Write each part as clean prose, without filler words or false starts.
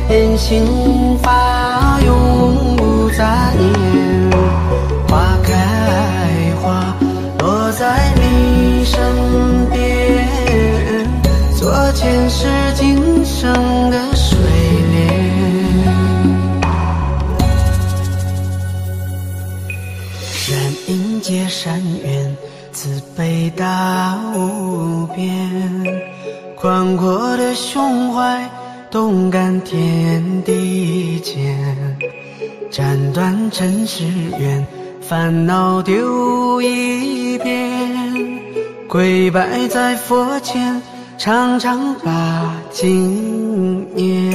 莲心发，永不再念。花开花落在你身边，做前世今生的水莲。善因结善缘，慈悲大无边，宽阔的胸怀，动感天地间。斩断尘世缘，烦恼丢一边，跪拜在佛前，常常把经念。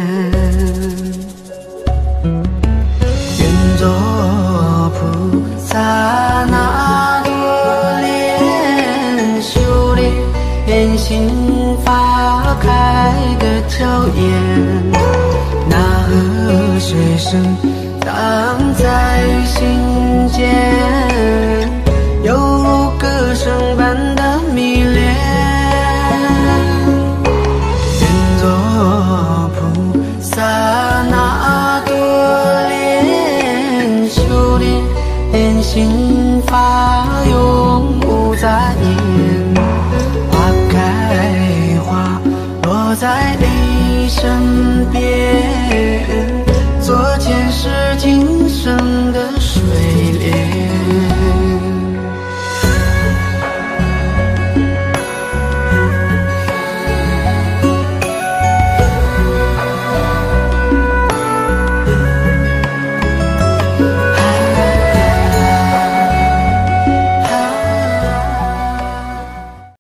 愿做菩萨那多莲，修炼心花开的娇艳，那河水声荡在心间，犹如歌声般的迷恋。愿做菩萨那朵莲，修炼心发，永不再念。花开花落在你身边，做前世今生